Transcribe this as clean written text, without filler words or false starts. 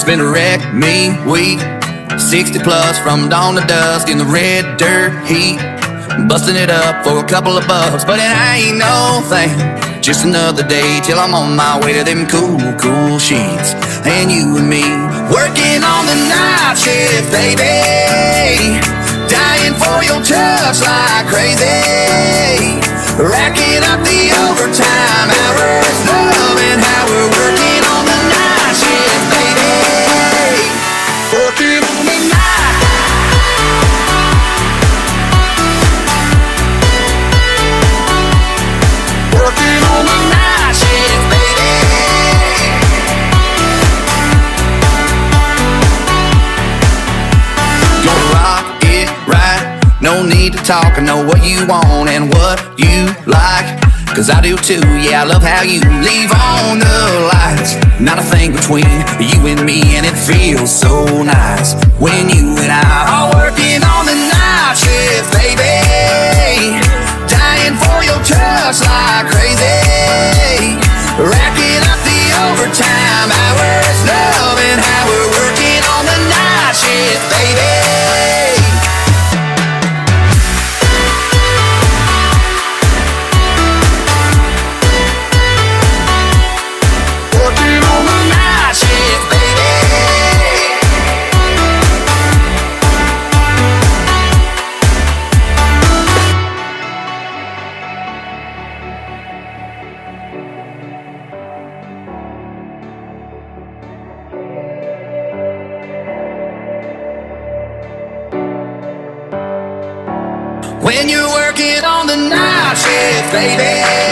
been a wreck me week, 60 plus from dawn to dusk in the red dirt heat, busting it up for a couple of bucks. But it ain't no thing, just another day till I'm on my way to them cool sheets. And you and me working on the night shift, baby, dying for your touch like crazy, racking up the overtime hours, loving how we're working on the night shift, baby, working on the night. Working on the night shift, baby. Gonna rock it right, no need to talk, I know what you want and what you like, cause I do too, yeah, I love how you leave on the lights. Not a thing between you and me, and it feels so nice when you and I are working on the night shift, baby, dying for your touch like crazy, racking up the overtime hours, loving how we're working on the night shift, baby. When you're working on the night shift, baby,